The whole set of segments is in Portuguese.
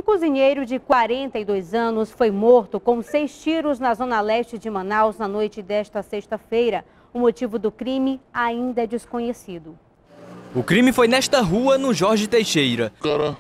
Um cozinheiro de 42 anos foi morto com 6 tiros na zona leste de Manaus na noite desta sexta-feira. O motivo do crime ainda é desconhecido. O crime foi nesta rua, no Jorge Teixeira. Os caras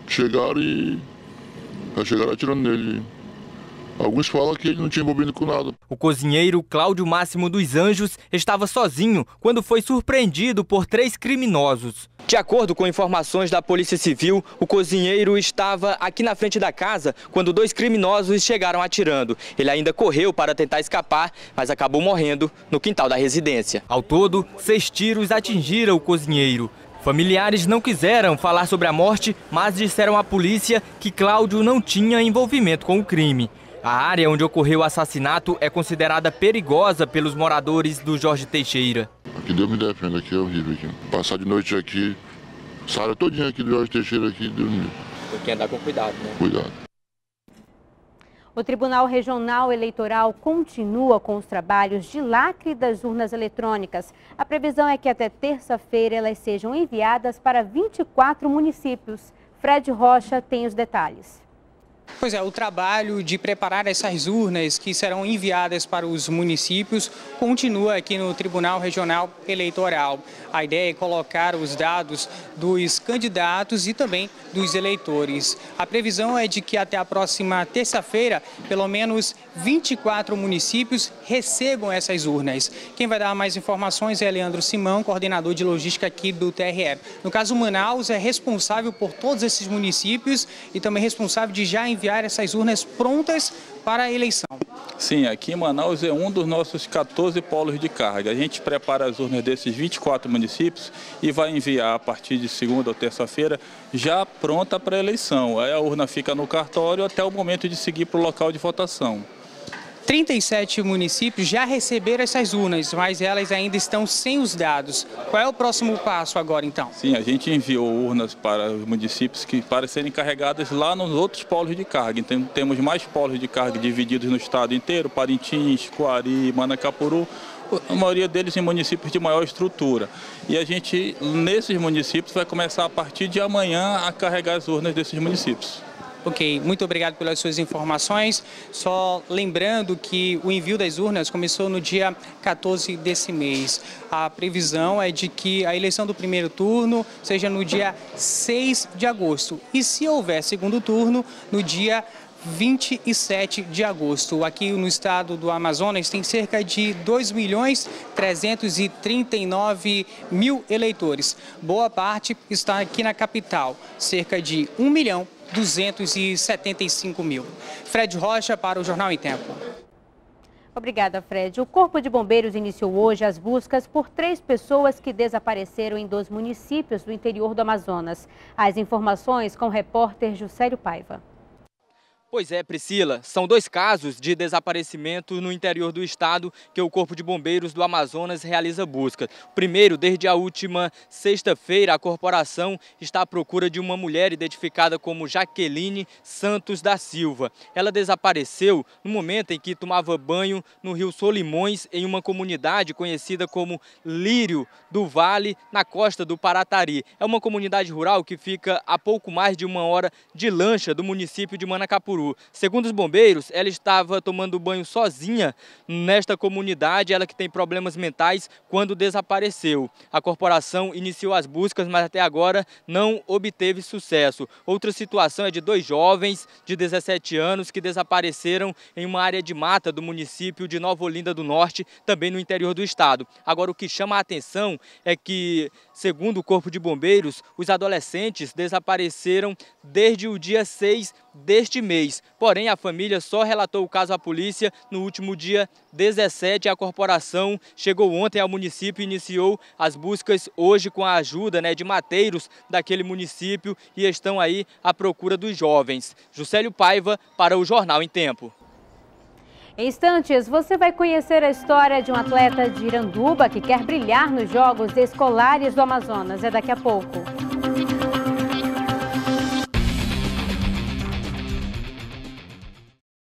chegaram atirando nele. Alguns falam que ele não tinha envolvido com nada. O cozinheiro Cláudio Máximo dos Anjos estava sozinho quando foi surpreendido por 3 criminosos. De acordo com informações da Polícia Civil, o cozinheiro estava aqui na frente da casa quando 2 criminosos chegaram atirando. Ele ainda correu para tentar escapar, mas acabou morrendo no quintal da residência. Ao todo, 6 tiros atingiram o cozinheiro. Familiares não quiseram falar sobre a morte, mas disseram à polícia que Cláudio não tinha envolvimento com o crime. A área onde ocorreu o assassinato é considerada perigosa pelos moradores do Jorge Teixeira. Aqui Deus me defenda, aqui é horrível. Aqui. Passar de noite aqui, essa área todinha aqui do Jorge Teixeira, aqui, Deus me... Tem que andar com cuidado, né? Cuidado. O Tribunal Regional Eleitoral continua com os trabalhos de lacre das urnas eletrônicas. A previsão é que até terça-feira elas sejam enviadas para 24 municípios. Fred Rocha tem os detalhes. Pois é, o trabalho de preparar essas urnas que serão enviadas para os municípios continua aqui no Tribunal Regional Eleitoral. A ideia é colocar os dados dos candidatos e também dos eleitores. A previsão é de que até a próxima terça-feira, pelo menos 24 municípios recebam essas urnas. Quem vai dar mais informações é Leandro Simão, coordenador de logística aqui do TRE. No caso, Manaus é responsável por todos esses municípios e também responsável de já enviar essas urnas prontas para a eleição. Sim, aqui em Manaus é um dos nossos 14 polos de carga. A gente prepara as urnas desses 24 municípios e vai enviar a partir de segunda ou terça-feira já pronta para a eleição. Aí a urna fica no cartório até o momento de seguir para o local de votação. 37 municípios já receberam essas urnas, mas elas ainda estão sem os dados. Qual é o próximo passo agora, então? Sim, a gente enviou urnas para os municípios para serem carregadas lá nos outros polos de carga. Então, temos mais polos de carga divididos no estado inteiro, Parintins, Coari, Manacapuru, a maioria deles em municípios de maior estrutura. E a gente, nesses municípios, vai começar a partir de amanhã a carregar as urnas desses municípios. Ok, muito obrigado pelas suas informações. Só lembrando que o envio das urnas começou no dia 14 desse mês. A previsão é de que a eleição do primeiro turno seja no dia 6 de agosto. E se houver segundo turno, no dia 27 de agosto. Aqui no estado do Amazonas tem cerca de 2.339.000 eleitores. Boa parte está aqui na capital, cerca de 1.275.000. Fred Rocha para o Jornal em Tempo. Obrigada, Fred. O Corpo de Bombeiros iniciou hoje as buscas por 3 pessoas que desapareceram em 2 municípios do interior do Amazonas. As informações com o repórter Juscelio Paiva. Pois é, Priscila, são 2 casos de desaparecimento no interior do estado que o Corpo de Bombeiros do Amazonas realiza busca. Primeiro, desde a última sexta-feira, a corporação está à procura de uma mulher identificada como Jaqueline Santos da Silva. Ela desapareceu no momento em que tomava banho no rio Solimões, em uma comunidade conhecida como Lírio do Vale, na costa do Paratari. É uma comunidade rural que fica a pouco mais de 1 hora de lancha do município de Manacapuru. Segundo os bombeiros, ela estava tomando banho sozinha nesta comunidade, ela que tem problemas mentais, quando desapareceu. A corporação iniciou as buscas, mas até agora não obteve sucesso. Outra situação é de 2 jovens de 17 anos que desapareceram em uma área de mata do município de Nova Olinda do Norte, também no interior do estado. Agora, o que chama a atenção é que, segundo o Corpo de Bombeiros, os adolescentes desapareceram desde o dia 6 deste mês. Porém, a família só relatou o caso à polícia no último dia 17. A corporação chegou ontem ao município e iniciou as buscas hoje com a ajuda de mateiros daquele município e estão aí à procura dos jovens. Juscelio Paiva para o Jornal em Tempo. Em instantes, você vai conhecer a história de um atleta de Iranduba que quer brilhar nos Jogos Escolares do Amazonas. É daqui a pouco.